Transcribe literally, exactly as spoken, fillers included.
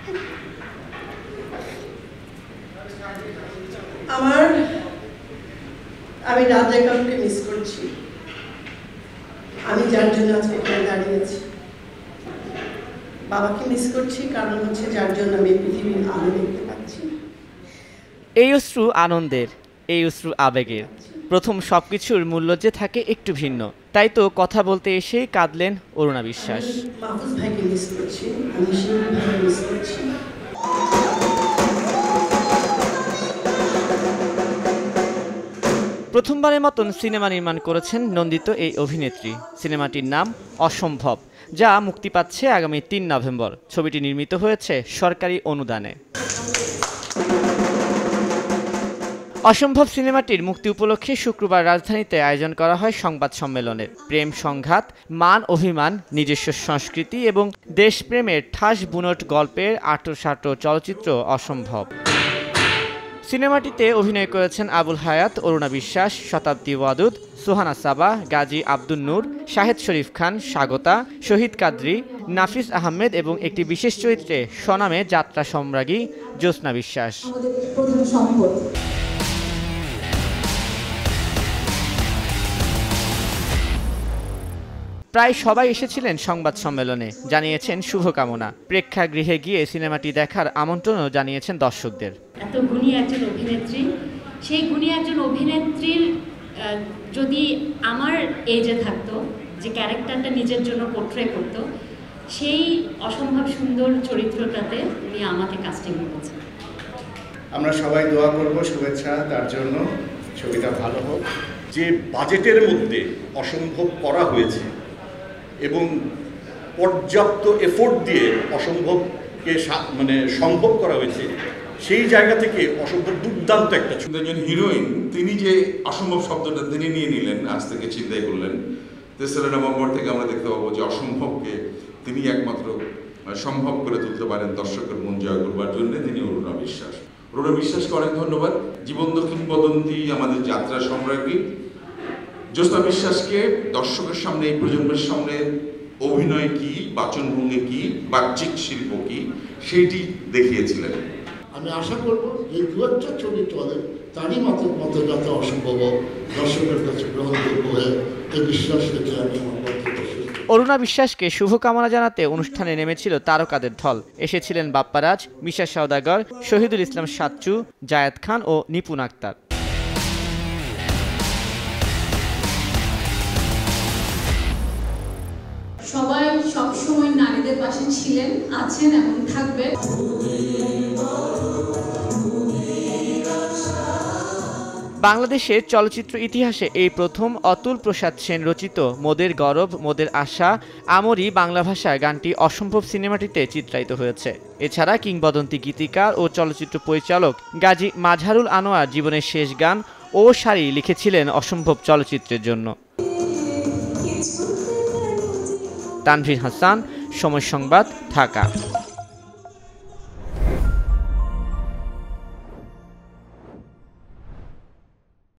আমার আমি রাজা কাউকে মিস করছি। আমি যার জন্য আজকে এখানে দাঁড়িয়েছি, বাবাকে মিস করছি, কারণ হচ্ছে যার জন্য আমি পৃথিবীর আলো দেখতে পাচ্ছি। এই অশ্রু আনন্দের, এই অশ্রু আবেগের। প্রথম সবকিছুর মূল্য যে থাকে একটু ভিন্ন, তাই তো কথা বলতে এসেই কাঁদলেন অরুণা বিশ্বাস। মাহফুজ ভাইকে মিস করছি, আমি শিল্পী ভাইকে মিস করছি। প্রথমবারের মতন সিনেমা নির্মাণ করেছেন নন্দিত এই অভিনেত্রী। সিনেমাটির নাম অসম্ভব, যা মুক্তি পাচ্ছে আগামী তিন নভেম্বর। ছবিটি নির্মিত হয়েছে সরকারি অনুদানে। অসম্ভব সিনেমাটির মুক্তি উপলক্ষে শুক্রবার রাজধানীতে আয়োজন করা হয় সংবাদ সম্মেলনের। প্রেম সংঘাত, মান অভিমান, নিজস্ব সংস্কৃতি এবং দেশপ্রেমের ঠাস বুনট গল্পের আঁটো-সাঁটো চলচ্চিত্র অসম্ভব। সিনেমাটিতে অভিনয় করেছেন আবুল হায়াত, অরুণা বিশ্বাস, শতাব্দী ওয়াদুদ, সুহানা সাবা, গাজী আব্দুন নূর, শাহেদ শরীফ খান, স্বাগতা, শহীদ কাদরি, নাফিস আহমেদ এবং একটি বিশেষ চরিত্রে স্বনামে যাত্রা সম্রাজ্ঞী জ্যোৎস্না বিশ্বাস। প্রায় সবাই এসেছিলেন সংবাদ সম্মেলনে, জানিয়েছেন শুভকামনা। প্রেক্ষাগৃহে গিয়ে সিনেমাটি দেখার আমন্ত্রণও জানিয়েছেন দর্শকদের। এত গুণী একজন অভিনেত্রী, সেই গুণী একজন অভিনেত্রীর যদি আমার এজে থাকতো, যে ক্যারেক্টারটা নিজের জন্য পোট্রে করতো, সেই অসম্ভব সুন্দর চরিত্রটাতে উনি আমাকে কাস্টিং করেছেন। আমরা সবাই দোয়া করব, শুভেচ্ছা তার জন্য, ছবিটা ভালো হোক। যে বাজেটের মধ্যে অসম্ভব করা হয়েছে এবং পর্যাপ্ত এফোর্ট দিয়ে অসম্ভবকে মানে সম্ভব করা হয়েছে, সেই জায়গা থেকে অসম্ভব দুর্দান্ত একটা ছবি। একজন হিরোইন, তিনি যে অসম্ভব শব্দটা তিনি নিয়ে নিলেন, আজ থেকে চিন্তাই করলেন। তেসরা নভেম্বর থেকে আমরা দেখতে পাবো যে অসম্ভবকে তিনি একমাত্র সম্ভব করে তুলতে পারেন দর্শকের মন জয় করবার জন্য। তিনি অরুণা বিশ্বাস। অরুণা বিশ্বাসকে অনেক ধন্যবাদ। জীবন্ত কিংবদন্তি, আমাদের যাত্রা সম্রাজ্ঞী জ্যোৎস্না বিশ্বাসকে দর্শকের সামনে, এই প্রজন্মের সামনে অভিনয় কি, বাচনভঙ্গি কি, বাহ্যিক শিল্প কি, সেইটি দেখিয়েছিলেন। আমি আশা করব এই দু একটা ছবি চলে, তারই মতো মতো যাতে অসম্ভব দর্শকের কাছে গ্রহণযোগ্য হয়ে এই বিশ্বাস রেখে আমি আমার বক্তব্য শেষ করি। অরুণা বিশ্বাসকে শুভকামনা জানাতে অনুষ্ঠানে নেমেছিল তারকাদের ঢল। এসেছিলেন বাপ্পারাজ, মিশা সওদাগর, শহীদুল ইসলাম সাচ্চু, জায়েদ খান ও নিপুণ আক্তার। সবাই সবসময় নারীদের পাশে ছিলেন, আছেন এবং থাকবেন। বাংলাদেশের চলচ্চিত্র ইতিহাসে এই প্রথম অতুল প্রসাদ সেন রচিত মোদের গরব মোদের আশা আমরি বাংলা ভাষায় গানটি অসম্ভব সিনেমাটিতে চিত্রায়িত হয়েছে। এছাড়া কিংবদন্তি গীতিকার ও চলচ্চিত্র পরিচালক গাজী মাজহারুল আনোয়ার জীবনের শেষ গান ও সারি লিখেছিলেন অসম্ভব চলচ্চিত্রের জন্য। তানভীর হাসান, সময় সংবাদ, ঢাকা।